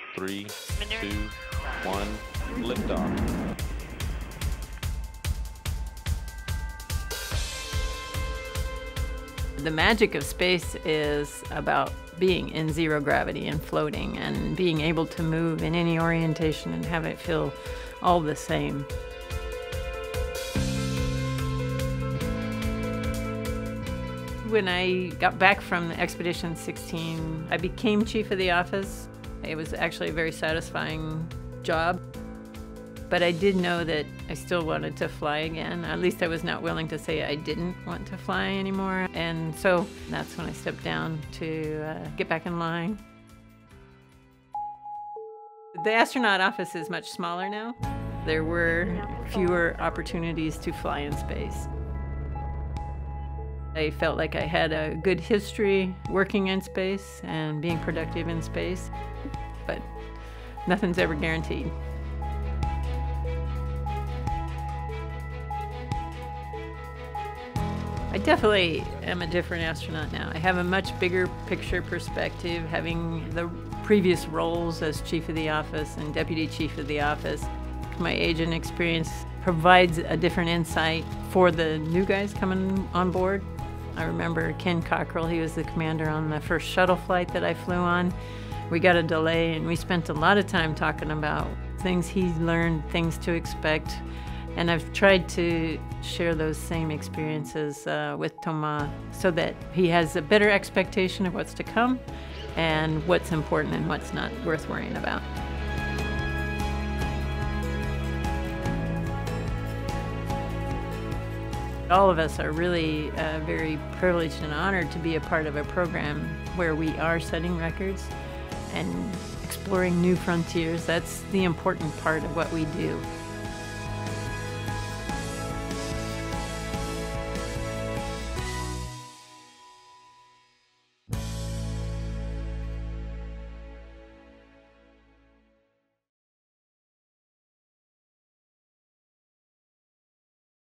3, 2, 1, liftoff. The magic of space is about being in zero gravity and floating and being able to move in any orientation and have it feel all the same. When I got back from Expedition 16, I became chief of the office. It was actually a very satisfying job. But I did know that I still wanted to fly again. At least I was not willing to say I didn't want to fly anymore. And so that's when I stepped down to get back in line. The astronaut office is much smaller now. There were fewer opportunities to fly in space. I felt like I had a good history working in space and being productive in space, but nothing's ever guaranteed. I definitely am a different astronaut now. I have a much bigger picture perspective, having the previous roles as chief of the office and deputy chief of the office. My age and experience provides a different insight for the new guys coming on board. I remember Ken Cockrell, he was the commander on the first shuttle flight that I flew on. We got a delay and we spent a lot of time talking about things he learned, things to expect. And I've tried to share those same experiences with Thomas so that he has a better expectation of what's to come and what's important and what's not worth worrying about. All of us are really very privileged and honored to be a part of a program where we are setting records and exploring new frontiers. That's the important part of what we do.